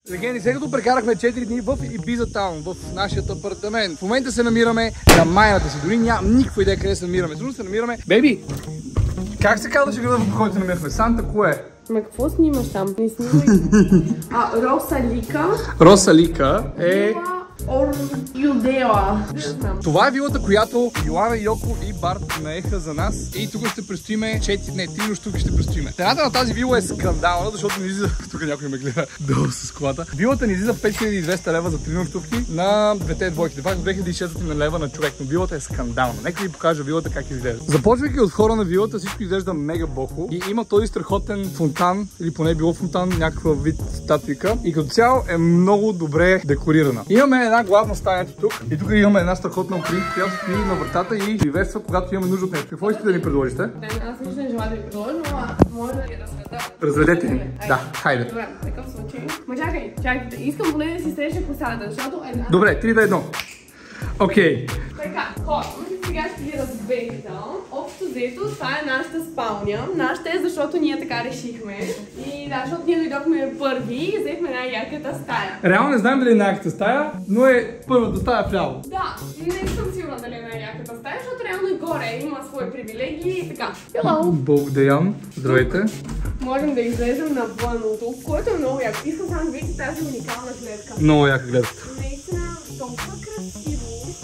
Легенди, след като прекарахме 4 дни в Ибиза Таун, в нашия апартамент, в момента се намираме на майната си. Дори нямам никаква идея къде се намираме. Трудно се намираме. Бейби, как се казваше града, в който се намирахме? Санта кое? Ма какво снимаш там? Не снимай. Росалика. Росалика е... Юдела. Това е вилата, която Йоана, Йоко и Барт наеха за нас. И тук ще престоиме 3 нощувки ще престоиме. Цената на тази вила е скандална, защото ни излиза... Тук някой ме гледа долу с колата. Вилата ни излиза 5200 лева за 3 нощувки на двете двойки. Това е 2600 лева на човек, но вилата е скандална. Нека ви покажа вилата как изглежда. Започвайки от хора на вилата, всичко изглежда мега бохо и има този страхотен фонтан, или поне било фонтан, някаква вид статуика. И като цяло е много добре декорирана. Имаме една главна стая тук и тук имаме една страхотна принт, която стои на вратата и приветства, когато имаме нужда от нещо. Какво искате да ни предложите? Аз нищо не желая да ви предложа, но може да ви разведа. Разведете ни. Да, хайде. Добре, в такъв случай. Ма чакайте, искам поне да си среща косата, защото една... Добре, 3 2 1. Окей. Така, хора, сега ще ви разбегна. Общо взето, това е нашата спалня. Нашата е, защото ние така решихме. И да, защото ние дойдохме първи и взехме най-яката стая. Реално не знаем дали е най-яката стая, но е първата стая вляво. Да, не съм сигурна дали е най-яката стая, защото реално и горе има свои привилегии и така. Hello! Благодарям. Здравейте. Можем да излезем навън от тук, което е много яко. Искам само да видите тази уникална гледка. Много яка гледка. Наистина, толкова красиво.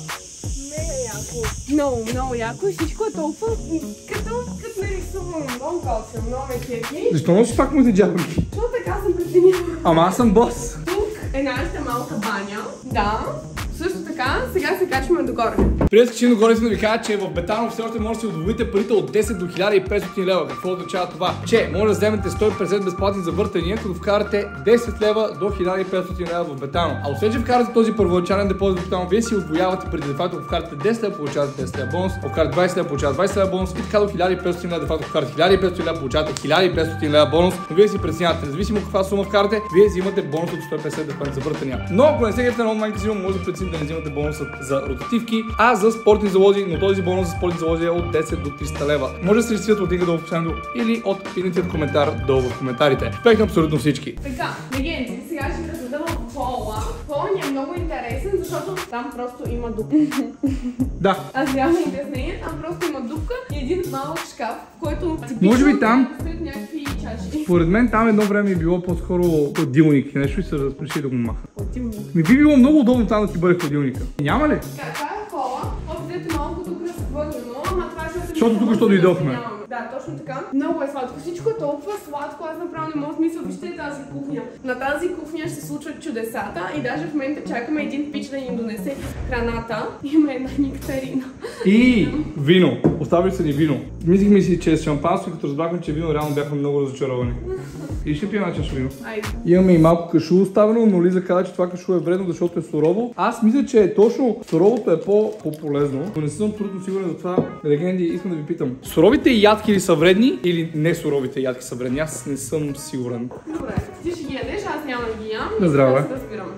Мега яко. Много яко и всичко е толкова като нарисувано. Много готино, много ме кефи. Защо носиш пак му джабърки? Защото така съм преценила. Ама аз съм бос. Тук е нашата малка баня. Да. Също така, сега се качваме догоре. Преди да скачим догоре, искам да ви кажа, че в Бетано все още може да си удвоите парите от 10 до 1500 лева. Какво означава това? Че може да вземете 150 безплатни завъртания, като вкарате 10 лева до 1500 лева в Бетано. А освен, че вкарате този първоначален депозит в Бетано, вие си удвоявате преди де факто, вкарате 10 лева, получавате 10 лева бонус, вкарате 20 лева, получавате 20 лева бонус и така до 1500 лева, де факто вкарате 1500 лева, получавате 1500 лева бонус, но вие си преценявате. Независимо каква сума вкарате, вие взимате бонус от 150 безплатни завъртания. Но ако не се гледате на онлайн казино, може да прецените да не взимате бонусът за ротативки, а за спортни залози, но този бонус за спортни залози е от 10 до 300 лева. Може да се регистрирате от линка долу в описанието или от пинатият коментар долу в коментарите. Успех на абсолютно всички! Така, легенди, сега ще ви разгледам пола. Пола ни е много интересен, защото там просто има дупка. Да. Аз реално обяснение, там просто има дупка и един малък шкаф, който типично може би там след някакви чаши. Според мен там едно време е било по-скоро хладилник и нещо и се разреши да го маха. Хладилник? Ми би било много удобно там да ти бъде хладилника. Няма ли? Така, това е пола. Обзето малко тук разхвърлено, ама това ще... Защото тук що дойдохме. Да, точно така. Много е сладко. Всичко е толкова сладко, аз направо не мога смисъл. Вижте тази кухня. На тази кухня ще се случват чудесата и даже в момента чакаме един пич да ни донесе храната. Има една нектарина. И вино. Оставили са ни вино. Мислихме си, че е шампанско, като разбрахме, че вино реално бяхме много разочаровани. И ще пием чаша вино. Айде. Имаме и малко кашу оставено, но Лиза каза, че това кашу е вредно, защото е сурово. Аз мисля, че точно суровото е по-полезно, но не съм абсолютно сигурен за това. Легенди, искам да ви питам. Суровите ядки ли са вредни или не суровите ядки са вредни? Аз не съм сигурен. Добре, ти ще ги ядеш, аз няма да ги ям. На здраве. Да се разбираме.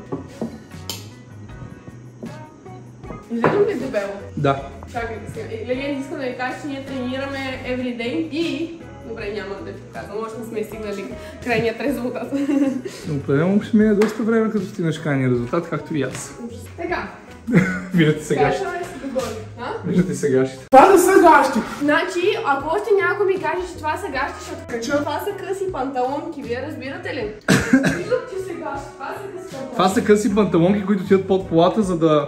Изглеждам ли дебело? Да. Чакайте сега. Легенди, искам да ви кажа, че ние тренираме everyday и... Добре, няма да ви показвам, може да сме стигнали крайният резултат. Определено ще мине доста време, като стигнеш крайния резултат, както и аз. Така. Виждате сегашите. Виждате сегашите. Това са сегашти! Значи, ако още някой ми каже, че това са гащи, ще кача. Това са къси панталонки, вие разбирате ли? Виждат ти сегашти, това са къси панталонки. Това са къси панталонки, които отиват под полата, за да...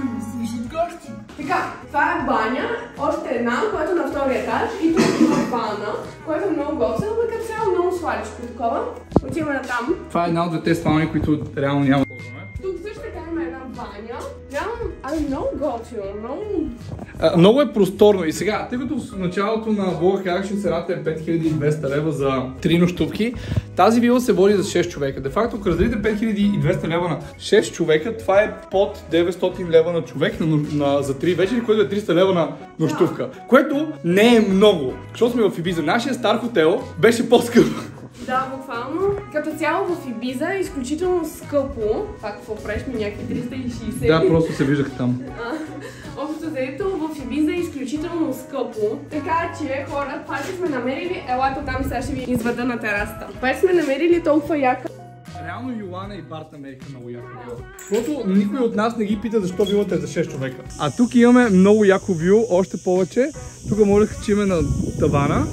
Така, това е баня, още една, която на втория етаж и тук има вана, което е много готино, но като цяло много сладичко такова. Отиваме на там. Това е една от двете спални, които реално няма да ползваме. Тук също така има една баня. Реално, много готино, много... Много е просторно и сега, тъй като в началото на влога казах, че цената е 5200 лева за 3 нощувки, тази вила се води за 6 човека. Де факто, ако разделите 5200 лева на 6 човека, това е под 900 лева на човек за 3 вечери, което е 300 лева на нощувка. Което не е много, защото сме в Ибиза. Нашия стар хотел беше по-скъп. Да, буквално. Като цяло в Ибиза е изключително скъпо. Пак какво правиш ми някакви 360? Да, просто се виждах там. Общо заето в Ибиза е изключително скъпо. Така че хора, това че сме намерили, елато там сега ще ви изведа на терасата. Това сме намерили толкова яка Реално Йоана и Барт намериха много яко вю. Защото никой от нас не ги пита защо вилата е за 6 човека. А тук имаме много яко вю, още повече. Тук може да качиме на тавана.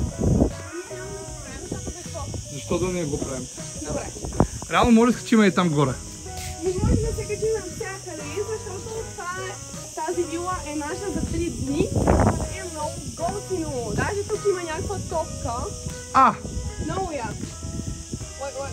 Защо да не го правим? Добре. Реално може да качиме и там горе. Не може да се качи навсякъде, защото тази вила е наша за 3 дни. Е много готино. Даже тук има някаква топка. Много яко. Ой.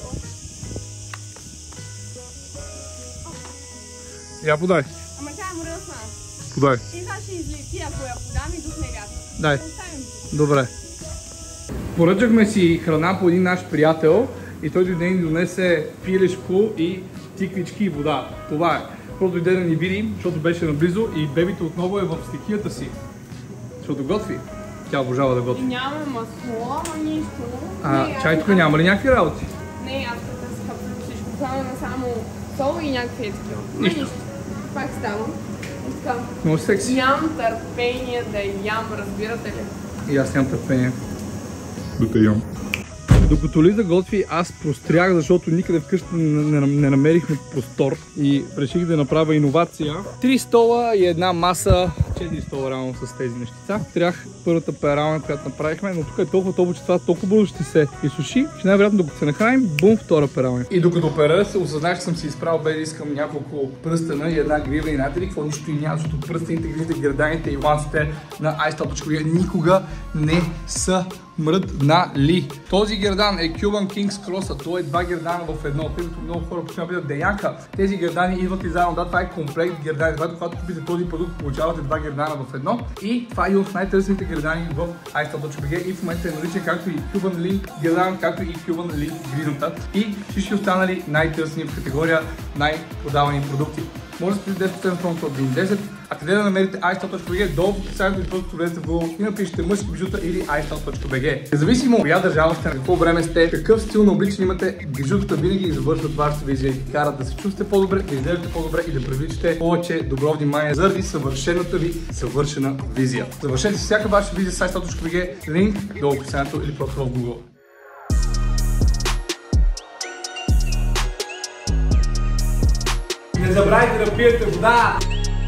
Я подай. Ама тя е мръсна. Подай. И сега ще излети, ако я подам и до снегата. Дай. Добре. Поръчахме си храна по един наш приятел и той дойде ни донесе пилешко и тиквички и вода. Това е. Просто дойде да ни види, защото беше наблизо и бебито отново е в стихията си. Защото готви. Тя обожава да готви. И нямаме масло, нищо. Чай тук няма ли някакви работи? Не, аз тук си хапвам всичко. Само сол и някакви такива. Нищо. Пак ставам. Много секси. Нямам търпение да ям, разбирате ли? И аз нямам търпение да те ям. Докато Лиза готви, аз прострях, защото никъде вкъщи не намерихме простор и реших да направя иновация. 3 стола и една маса, 4 стола реално с тези нещица. Трях първата пералня, която направихме, но тук е толкова топло, че това толкова бързо ще се изсуши, че най-вероятно докато се нахраним, бум, втора пералня. И докато пера се осъзнах, че съм си изправил без да искам няколко пръстена и една грива и знаете ли какво нищо и няма, защото пръстените, гривите, герданите и ланците на iStyle.bg никога не са мръднали. Този гердан е Cuban Kings Cross, а той е 2 гердана в едно, тъй като много хора почнат да питат Деянка. Тези гердани идват и заедно, да, това е комплект гердани, когато купите този продукт, получавате 2 гердана в едно и това е един от най-търсените гердани в iStyle.bg и в момента е наличен както и Cuban Link гердан, както и Cuban Link гризната и всички останали най-търсени в категория най-продавани продукти. Може да спрете 10% от ден 10. А къде да намерите iStyle.bg? Долу в описанието и просто влезете в Google и напишете мъжки бижута или iStyle.bg. Независимо коя държава сте, на какво време сте, какъв стил на обличане имате, бижутата винаги завършват вашата визия и ви карат да се чувствате по-добре, да изглеждате по-добре и да привличате повече добро внимание заради съвършената ви съвършена визия. Завършете всяка ваша визия с iStyle.bg, линк долу в описанието или просто в Google. Не забравяйте да пиете вода!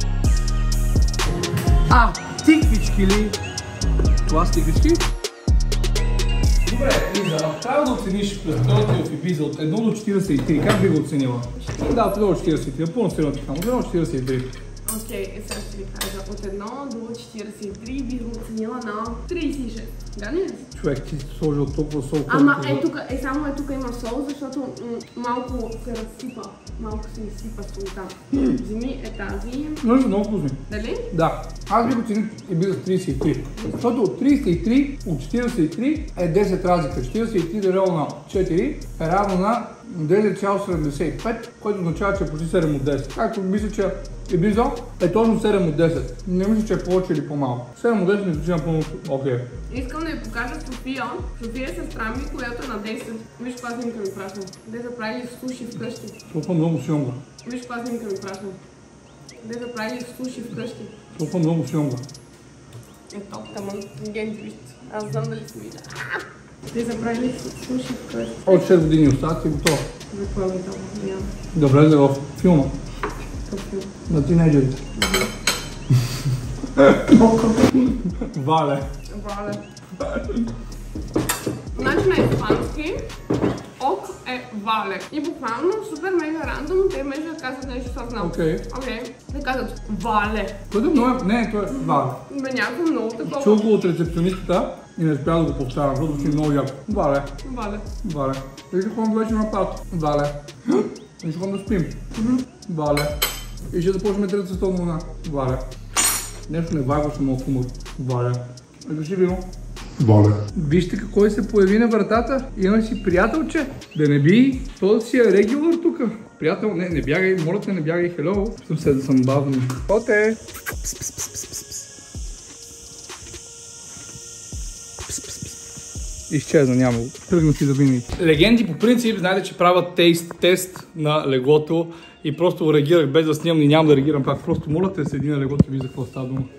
Тиквички ли? Това са тиквички? Добре, Лиза, ако трябва да оцениш престолите в Ибиза от 1 до 43, как би го оценила? Да, от 1 до 43, напълно сериозно така, от 1 до 43. Окей, сега ще ви кажа, от 1 до 43 би го оценила на 36. Да, не? Човек, ти си сложил толкова сол. Ама само тук има сол, защото малко се разсипа. Малко се изсипа солта. Вземи е тази. Много вкусни. Дали? Да. Аз би го оценил Ибиза 33. Защото от 33 от 43 е 10 разлика. 43 делено на 4 е равно на 10,75, което означава, че е почти 7 от 10. Както мисля, че Ибиза е точно 7 от 10. Не мисля, че е повече или по-малко. 7 от 10 не звучи напълно окей. Искам да ви покажа София. София е сестра ми, която е на 10. Виж каква снимка ми пращам. Де са правили суши вкъщи. Толкова много сионга. Виж каква снимка ми пращам. Де са правили суши вкъщи. Толкова много сионга. Ето, тама, генти вижте. Аз знам дали се видя. Де са правили суши вкъщи. От 6 години остат и готово. За какво ми това? Няма. Да влезе в филма. Какъв филм? На тинейджерите. Вале. Вале. Значи на испански ок е вале. И буквално супер мега рандом те между да казват нещо, аз знам. Окей. Те казват вале. Което е много... Не, то е вале. Бе някакво много такова. Чул го от рецепционистката и не успя да го повтарям, защото звучи много яко. Вале. Вале. Вале. И ще ходим вече на пат. Вале. И ще ходим да спим. Вале. И ще започнем Трета световна война. Вале. Нещо не вайваше много хумор. Вале. И ще вино. Вале. Вижте какво се появи на вратата. Имаме си приятелче. Да не би, то да си е регулър тук. Приятел, не бягай, моля те, не бягай, хело. Съм се да съм бавен. Оте! Изчезна, няма го. Тръгна си да винаги. Легенди по принцип, знаете, че правят тест на леглото и просто реагирах без да снимам и няма да реагирам пак. Просто моля те, седи на леглото и вижда какво става дума.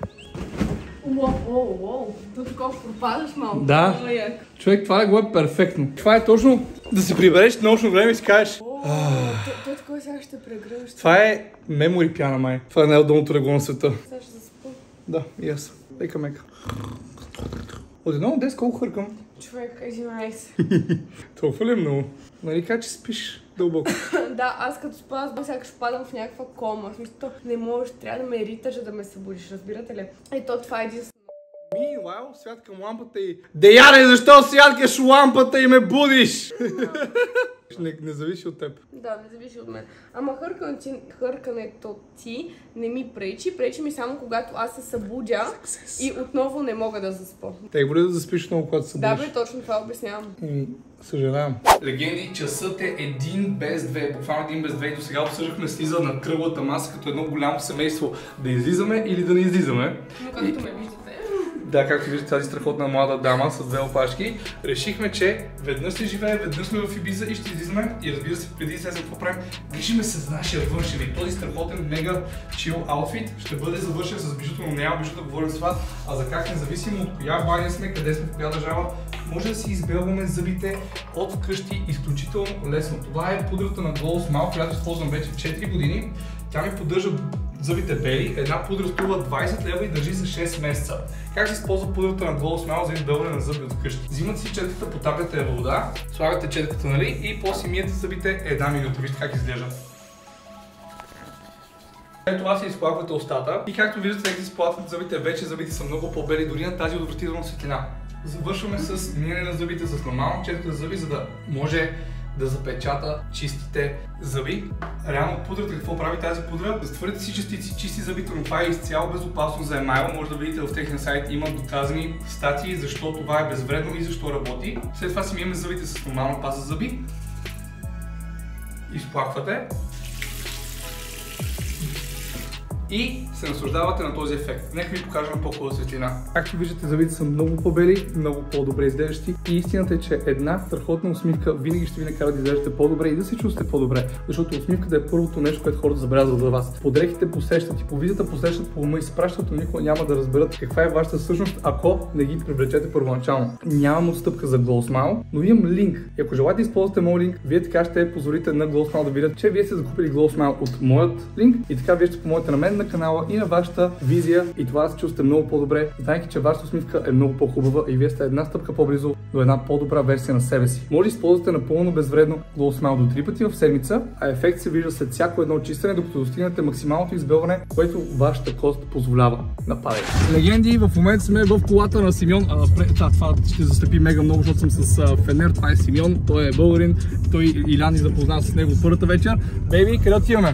Уоу, тук такова пропадаш малко. Да. Човек, това легло е перфектно. Това е точно да си прибереш научно време и си кажеш Той такова сега ще прегръща. Това е мемори пяна, май. Това е най-удобното легло на света. Сега ще заспа. Да, и аз. Мека. От 1 до 10 колко хъркам? Човек, 11. Толкова ли е много? Нали кажа, че спиш дълбоко? Да, аз като спа, аз сякаш падам в някаква кома. В смисъл, не можеш, трябва да ме риташ, за да ме събудиш, разбирате ли? Ето, това е единствено. Meanwhile, светкам лампата и... Деяне, защо светкаш лампата и ме будиш? Не зависи от теб. Да, не зависи от мен. Ама хъркането ти не ми пречи. Пречи ми само когато аз се събудя и отново не мога да заспа. Те бъде да заспиш много, когато се събудиш. Да, бе, точно това обяснявам. Съжалявам. Легенди, часът е 1 без 2, буквално 1 без 2 и до сега обсъждахме слиза на кръглата маса като едно голямо семейство. Да излизаме или да не излизаме. Но както ме виждате. Да, както виждате, тази страхотна млада дама с две опашки. Решихме, че веднъж се живее, веднъж сме в Ибиза и ще излизаме. И разбира се, преди да слезем какво правим, грижиме се за нашия външен вид. Този страхотен, мега чил аутфит ще бъде завършен с бижуто, но няма бижуто да говорим с това. А за как, независимо от коя баня сме, къде сме, в коя държава, може да си избелваме зъбите от вкъщи изключително лесно. Това е пудрата на Glow Smile, която използвам вече 4 години. Тя ми поддържа зъбите бели. Една пудра струва 20 лева и държи за 6 месеца. Как се използва пудрата на Glow Smile за избелване на зъби от вкъщи? Взимате си четката, потапяте я във вода, слагате четката, нали, и после миете зъбите една минута. Вижте как изглежда. След това си изплаквате устата и както виждате, как изплакват зъбите, вече зъбите са много по-бели, дори на тази отвратителна светлина. Завършваме с миене на зъбите с нормална четка за зъби, за да може да запечата чистите зъби. Реално пудрата, какво прави тази пудра? Разтвърдите си частици, чисти зъбите, но това е изцяло безопасно за емайла. Може да видите в техния сайт, има доказани статии защо това е безвредно и защо работи. След това си миеме зъбите с нормална паста зъби. Изплаквате. И се наслаждавате на този ефект. Нека ви покажа на по-хубава светлина. Както виждате, зъбите са много по-бели, много по-добре изглеждащи. И истината е, че една страхотна усмивка винаги ще ви накара да изглеждате по-добре и да се чувствате по-добре. Защото усмивката е първото нещо, което хората забелязват за вас. По дрехите посещат и по визията посещат, по ума изпращат, но никога няма да разберат каква е вашата същност, ако не ги привлечете първоначално. Нямам отстъпка за Glow Smile, но имам линк. И ако желаете да използвате моят линк, вие така ще позволите на Glow Smile да видят, че вие сте закупили Glow Smile от моят линк и така вие ще помогнете на мен, на канала и на вашата визия и това да се чувствате много по-добре, знайки, че вашата усмивка е много по-хубава и вие сте една стъпка по-близо до една по-добра версия на себе си. Може да използвате напълно безвредно Glow Smile до 3 пъти в седмица, а ефект се вижда след всяко едно чистене, докато достигнете максималното избелване, което вашата кост позволява. Нападайте! Легенди, в момента сме в колата на Симеон. Това ще застъпи мега много, защото съм с Фенер. Това е Симеон, той е българин, той Илян ни запозна с него първата вечер. Бейби, къде отиваме?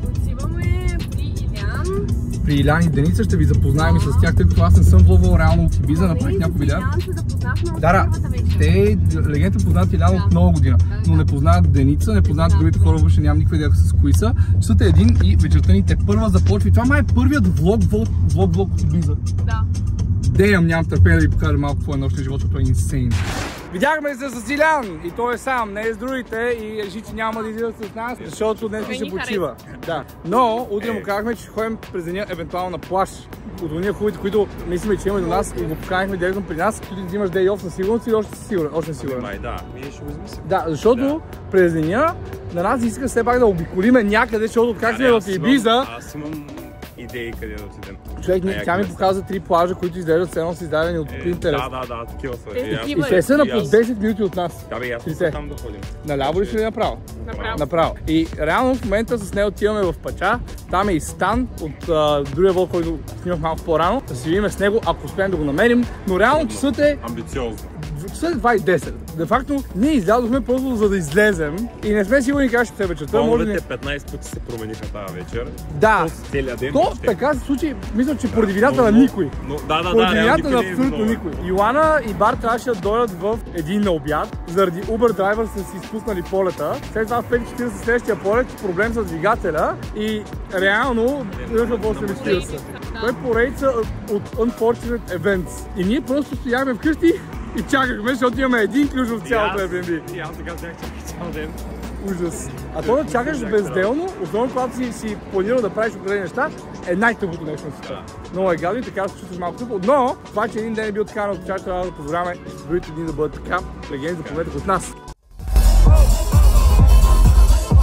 При Илян и Деница ще ви запознаем и с тях, тъй като аз не съм влогвал реално от Ибиза, направих няколко видеа. Да, те легендите познават Илян от много година, но не познават Деница, не познават другите хора, въобще нямам никаква идея с кои са. Часът е един и вечерта ни те първа започва и това май е първият влог от Ибиза. Да. Деям, нямам търпение да ви покажа малко какво е нощния живот, защото е инсейн. Видяхме се с Илян и той е сам, не е с другите и реши, че няма да излизат с нас, защото днес ще почива. Да. Но утре му казахме, че ще ходим през деня евентуално на плаж. От уния хубавите, които мислиме, че има до нас и го поканихме директно при нас. Ти взимаш day off на сигурност или още си сигурен? Още не сигурен. Май да, ние ще го измислим. Да, защото през деня на нас иска все пак да обиколиме някъде, защото как сме в Ибиза. Аз имам идеи къде да отидем. Човек, тя ми показа 3 плажа, които изглеждат все едно са издадени от Pinterest. Да, такива са. И те са на по 10 минути от нас. Да бе, аз съм там да ходим. Наляво ли ще ли направо? Направо. И реално в момента с нея отиваме в Пача. Там е и Стан от другия влог, който снимах малко по-рано. Да си видим с него, ако успеем да го намерим. Но реално часът е... амбициозно. Часът е 2:10. Де факто ние излязохме просто за да излезем и не сме сигурни как ще се вечерта. Плановете 15 пъти се промениха тази вечер. Да. Целият ден. То така се случи, мисля, че поради вината на никой. Поради вината на абсолютно никой. Йоана и Бар трябваше да дойдат в един на обяд. Заради Uber Driver са си изпуснали полета. След това в 5:40 следващия полет проблем с двигателя и реално дойдоха в 8:40. Той е поредица от unfortunate events. И ние просто стояхме вкъщи и чакахме, защото имаме един ключ в цялото Airbnb. И аз така чаках цял ден. Ужас. А то да чакаш безделно, особено когато си планирал да правиш определени неща, е най-тъпото нещо на света. Много е гадно и така се чувстваш малко тъпо, но това, че един ден е бил така на отчаш, трябва да позволяваме и другите дни да бъдат така. Легенди, запомнете от нас.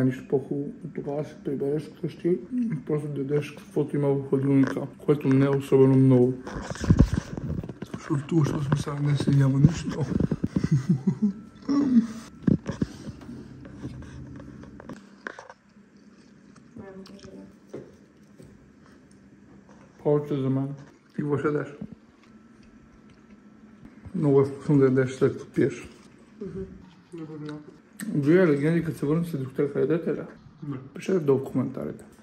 нищо по-хубаво. Тогава се прибереш вкъщи и просто дадеш каквото има в хладилника, което не е особено много. Защото сме сега днес и няма нищо. Повече за мен. Ти какво ще ядеш? Много е вкусно да ядеш след като пиеш. Вие, легенди, като се върнете се доктор, ядете ли? Не. Пишете долу в коментарите.